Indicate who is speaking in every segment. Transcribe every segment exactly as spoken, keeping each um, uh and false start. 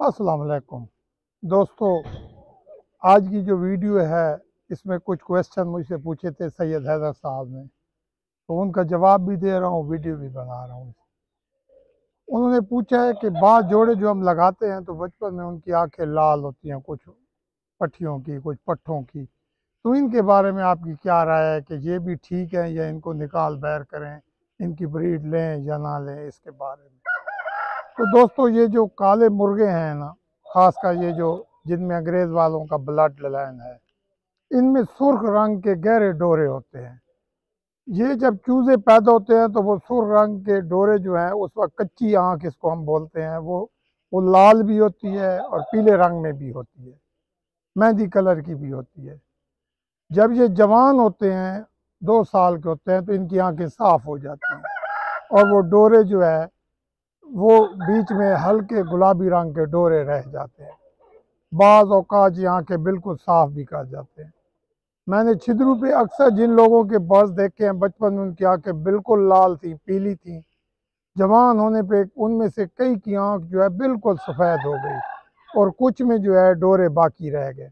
Speaker 1: अस्सलाम वालेकुम दोस्तों। आज की जो वीडियो है इसमें कुछ क्वेश्चन मुझसे पूछे थे सैयद हैदर साहब ने, तो उनका जवाब भी दे रहा हूँ, वीडियो भी बना रहा हूँ। उन्होंने पूछा है कि बाज़ जोड़े जो हम लगाते हैं तो बचपन में उनकी आंखें लाल होती हैं, कुछ पट्टियों की कुछ पट्ठों की, तो इनके बारे में आपकी क्या राय है कि ये भी ठीक है या इनको निकाल बैर करें, इनकी ब्रीड लें या ना लें, इसके बारे में। तो दोस्तों, ये जो काले मुर्गे हैं ना, खासकर ये जो जिनमें अंग्रेज़ वालों का ब्लड लाइन है, इनमें सुर्ख रंग के गहरे डोरे होते हैं। ये जब चूजे पैदा होते हैं तो वो सुर्ख रंग के डोरे जो हैं, उस वक्त कच्ची आँख इसको हम बोलते हैं, वो वो लाल भी होती है और पीले रंग में भी होती है, मेहंदी कलर की भी होती है। जब ये जवान होते हैं, दो साल के होते हैं, तो इनकी आंखें साफ हो जाती हैं और वो डोरे जो है वो बीच में हल्के गुलाबी रंग के डोरे रह जाते हैं। बाज़ औक़ात ये आँखें बिल्कुल साफ भी कर जाते हैं। मैंने छिद्रू पे अक्सर जिन लोगों के बर्ड्स देखे हैं, बचपन में उनकी आंखें बिल्कुल लाल थी, पीली थी। जवान होने पे उनमें से कई की आँख जो है बिल्कुल सफ़ेद हो गई और कुछ में जो है डोरे बाकी रह गए।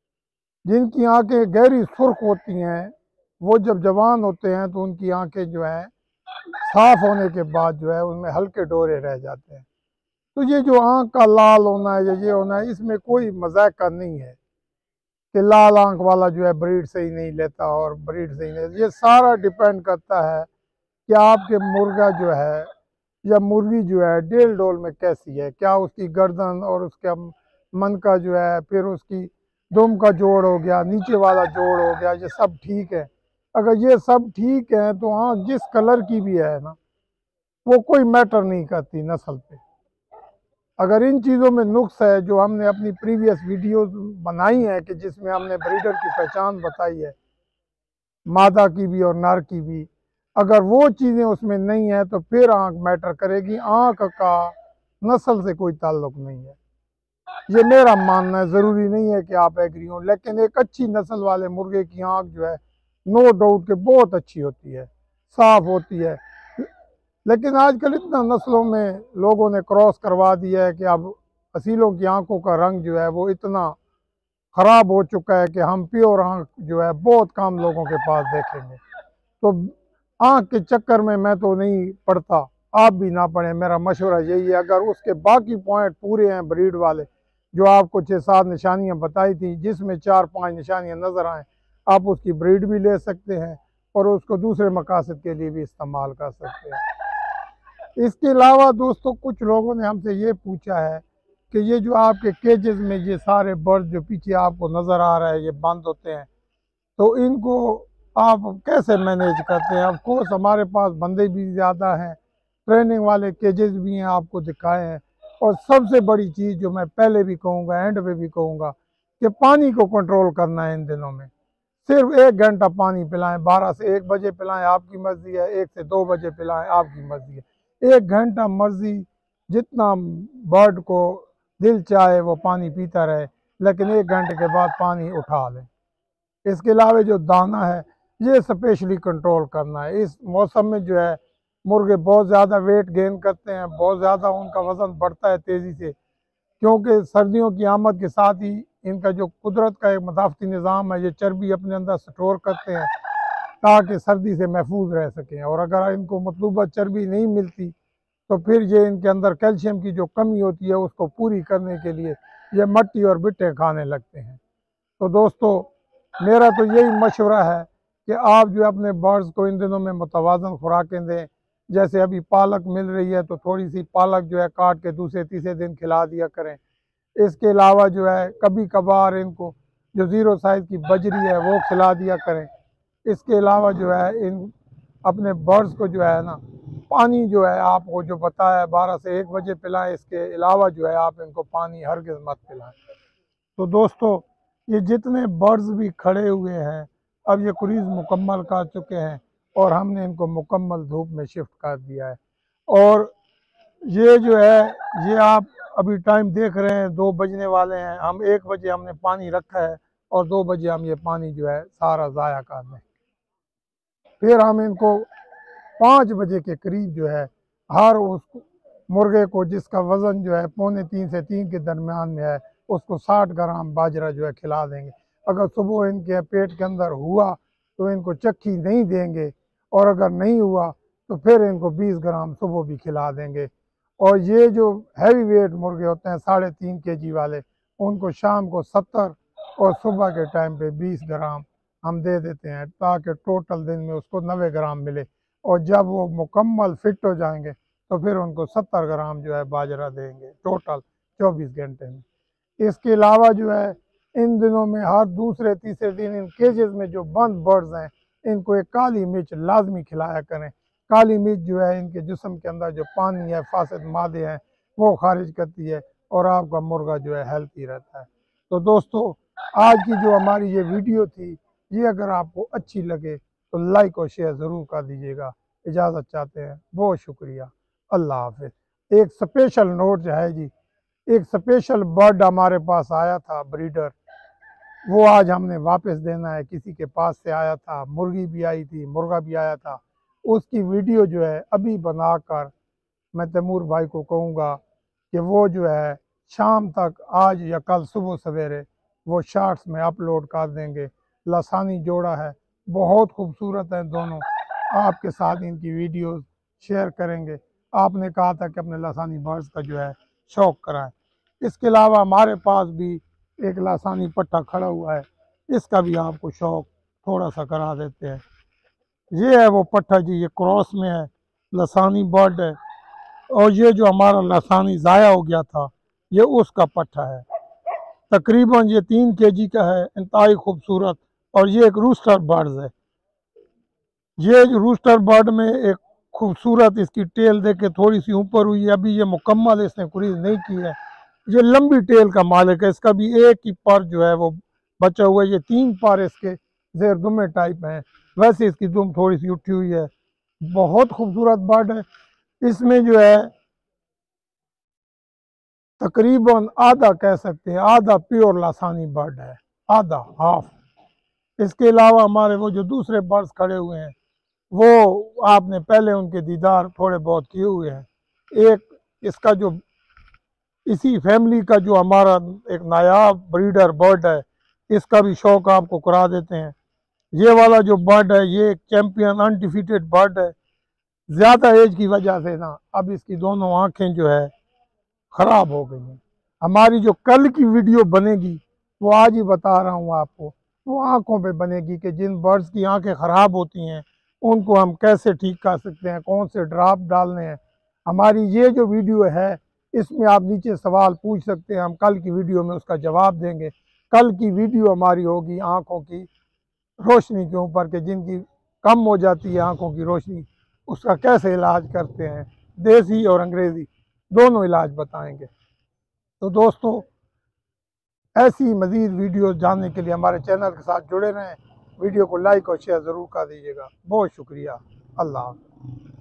Speaker 1: जिनकी आंखें गहरी सुर्ख होती हैं, वो जब जवान होते हैं तो उनकी आंखें जो हैं साफ होने के बाद जो है उनमें हल्के डोरे रह जाते हैं। तो ये जो आँख का लाल होना है या ये होना है, इसमें कोई मज़ाक का नहीं है कि लाल आँख वाला जो है ब्रीड सही नहीं लेता और ब्रीड सही नहीं। ये सारा डिपेंड करता है कि आपके मुर्गा जो है या मुर्गी जो है डेल डोल में कैसी है, क्या उसकी गर्दन और उसका मन का जो है, फिर उसकी दुम का जोड़ हो गया, नीचे वाला जोड़ हो गया, ये सब ठीक है। अगर ये सब ठीक है तो आँख जिस कलर की भी है ना, वो कोई मैटर नहीं करती नस्ल पे। अगर इन चीज़ों में नुक्स है जो हमने अपनी प्रीवियस वीडियोस बनाई हैं कि जिसमें हमने ब्रीडर की पहचान बताई है, मादा की भी और नर की भी, अगर वो चीज़ें उसमें नहीं है तो फिर आँख मैटर करेगी। आँख का नस्ल से कोई ताल्लुक नहीं है, ये मेरा मानना है। ज़रूरी नहीं है कि आप एग्री हों, लेकिन एक अच्छी नस्ल वाले मुर्गे की आँख जो है नो डाउट के बहुत अच्छी होती है, साफ़ होती है। लेकिन आजकल इतना नस्लों में लोगों ने क्रॉस करवा दिया है कि अब असीलों की आंखों का रंग जो है वो इतना ख़राब हो चुका है कि हम प्योर आँख जो है बहुत कम लोगों के पास देखेंगे। तो आँख के चक्कर में मैं तो नहीं पड़ता, आप भी ना पड़ें। मेरा मशवरा यही है, अगर उसके बाकी पॉइंट पूरे हैं ब्रीड वाले, जो आपको छः सात निशानियाँ बताई थी, जिसमें चार पाँच निशानियाँ नज़र आएँ, आप उसकी ब्रीड भी ले सकते हैं और उसको दूसरे मकासद के लिए भी इस्तेमाल कर सकते हैं। इसके अलावा दोस्तों, कुछ लोगों ने हमसे ये पूछा है कि ये जो आपके केजेस में ये सारे बर्ड जो पीछे आपको नज़र आ रहा है, ये बंद होते हैं, तो इनको आप कैसे मैनेज करते हैं। ऑफ कोर्स हमारे पास बंदे भी ज़्यादा हैं, ट्रेनिंग वाले केजेस भी हैं, आपको दिखाए हैं। और सबसे बड़ी चीज़ जो मैं पहले भी कहूँगा, एंड पे भी कहूँगा, कि पानी को कंट्रोल करना है इन दिनों में। सिर्फ एक घंटा पानी पिलाएं, बारह से एक बजे पिलाएं, आपकी मर्ज़ी है, एक से दो बजे पिलाएं, आपकी मर्ज़ी है। एक घंटा मर्ज़ी, जितना बर्ड को दिल चाहे वो पानी पीता रहे, लेकिन एक घंटे के बाद पानी उठा लें। इसके अलावा जो दाना है ये स्पेशली कंट्रोल करना है। इस मौसम में जो है मुर्गे बहुत ज़्यादा वेट गेन करते हैं, बहुत ज़्यादा उनका वज़न बढ़ता है तेज़ी से, क्योंकि सर्दियों की आमद के साथ ही इनका जो कुदरत का एक मदाफ़ती निज़ाम है, ये चर्बी अपने अंदर स्टोर करते हैं ताकि सर्दी से महफूज रह सकें। और अगर इनको मतलूबा चर्बी नहीं मिलती तो फिर ये इनके अंदर कैल्शियम की जो कमी होती है उसको पूरी करने के लिए ये मट्टी और बिट्टे खाने लगते हैं। तो दोस्तों, मेरा तो यही मशवरा है कि आप जो अपने बर्ड्स को इन दिनों में मुतवाज़न खुराकें दें। जैसे अभी पालक मिल रही है तो थोड़ी सी पालक जो है काट के दूसरे तीसरे दिन खिला दिया करें। इसके अलावा जो है कभी कभार इनको जो ज़ीरो साइज़ की बजरी है वो खिला दिया करें। इसके अलावा जो है इन अपने बर्ड्स को जो है ना, पानी जो है आपको जो बताया बारह से एक बजे पिलाएं। इसके अलावा जो है आप इनको पानी हरगिज़ मत पिलाएं। तो दोस्तों, ये जितने बर्ड्स भी खड़े हुए हैं, अब ये क्रूज़ मुकम्मल कर चुके हैं और हमने इनको मुकम्मल धूप में शिफ्ट कर दिया है। और ये जो है, ये आप अभी टाइम देख रहे हैं, दो बजने वाले हैं। हम एक बजे हमने पानी रखा है और दो बजे हम ये पानी जो है सारा ज़ाया कर दें। फिर हम इनको पाँच बजे के करीब जो है हर उस मुर्गे को जिसका वज़न जो है पौने तीन से तीन के दरमियान में है, उसको साठ ग्राम बाजरा जो है खिला देंगे। अगर सुबह इनके पेट के अंदर हुआ तो इनको चक्की नहीं देंगे, और अगर नहीं हुआ तो फिर इनको बीस ग्राम सुबह भी खिला देंगे। और ये जो हैवी वेट मुर्गे होते हैं साढ़े तीन के जी वाले, उनको शाम को सत्तर और सुबह के टाइम पे बीस ग्राम हम दे देते हैं, ताकि टोटल दिन में उसको नब्बे ग्राम मिले। और जब वो मुकम्मल फिट हो जाएंगे तो फिर उनको सत्तर ग्राम जो है बाजरा देंगे टोटल चौबीस घंटे में। इसके अलावा जो है इन दिनों में हर दूसरे तीसरे दिन इन केजेस में जो बंद बर्ड्स हैं, इनको एक काली मिर्च लाजमी खिलाया करें। काली मिर्च जो है इनके जिस्म के अंदर जो पानी है, फासिद मादे हैं, वो खारिज करती है और आपका मुर्गा जो है हेल्थी रहता है। तो दोस्तों, आज की जो हमारी ये वीडियो थी, ये अगर आपको अच्छी लगे तो लाइक और शेयर ज़रूर कर दीजिएगा। इजाज़त चाहते हैं, बहुत शुक्रिया, अल्लाह हाफिज़। एक स्पेशल नोट जो है जी, एक स्पेशल बर्ड हमारे पास आया था ब्रीडर, वो आज हमने वापस देना है। किसी के पास से आया था, मुर्गी भी आई थी, मुर्गा भी आया था। उसकी वीडियो जो है अभी बनाकर मैं तैमूर भाई को कहूँगा कि वो जो है शाम तक, आज या कल सुबह सवेरे, वो शॉर्ट्स में अपलोड कर देंगे। लसानी जोड़ा है, बहुत खूबसूरत है दोनों। आपके साथ इनकी वीडियोस शेयर करेंगे। आपने कहा था कि अपने लसानी बर्ड्स का जो है शौक़ कराएं। इसके अलावा हमारे पास भी एक लसानी पट्टा खड़ा हुआ है, इसका भी आपको शौक़ थोड़ा सा करा देते हैं। ये है वो पट्टा जी, ये क्रॉस में है, लसानी बर्ड है। और ये जो हमारा लसानी ज़ाया हो गया था, ये उसका पट्टा है। तकरीबन ये तीन केजी का है, इंतहाई खूबसूरत। और ये एक रूस्टर बर्ड है। ये रूस्टर बर्ड में एक खूबसूरत इसकी टेल देखे थोड़ी सी ऊपर हुई है, अभी ये मुकम्मल इसने क्रीज नहीं की है। ये लंबी टेल का मालिक है, इसका भी एक ही पर जो है वो बचा हुआ है। ये तीन पर इसके जेर दुमे टाइप हैं, वैसे इसकी दुम थोड़ी सी उठी हुई है। बहुत खूबसूरत बर्ड है। इसमें जो है तकरीबन आधा कह सकते हैं, आधा प्योर लासानी बर्ड है, आधा हाफ। इसके अलावा हमारे वो जो दूसरे बर्ड्स खड़े हुए हैं, वो आपने पहले उनके दीदार थोड़े बहुत किए हुए हैं। एक इसका जो इसी फैमिली का जो हमारा एक नायाब ब्रीडर बर्ड है, इसका भी शौक़ आपको करा देते हैं। ये वाला जो बर्ड है, ये एक चैम्पियन अनडिफीटेड बर्ड है। ज़्यादा एज की वजह से ना अब इसकी दोनों आँखें जो है ख़राब हो गई हैं। हमारी जो कल की वीडियो बनेगी, वो आज ही बता रहा हूँ आपको, वो आँखों पे बनेगी कि जिन बर्ड्स की आँखें ख़राब होती हैं उनको हम कैसे ठीक कर सकते हैं, कौन से ड्रॉप डालने हैं। हमारी ये जो वीडियो है, इसमें आप नीचे सवाल पूछ सकते हैं, हम कल की वीडियो में उसका जवाब देंगे। कल की वीडियो हमारी होगी आँखों की रोशनी के ऊपर, कि जिनकी कम हो जाती है आँखों की रोशनी, उसका कैसे इलाज करते हैं। देसी और अंग्रेज़ी दोनों इलाज बताएंगे। तो दोस्तों, ऐसी मज़ीद वीडियो जानने के लिए हमारे चैनल के साथ जुड़े रहें। वीडियो को लाइक और शेयर ज़रूर कर दीजिएगा। बहुत शुक्रिया, अल्लाह।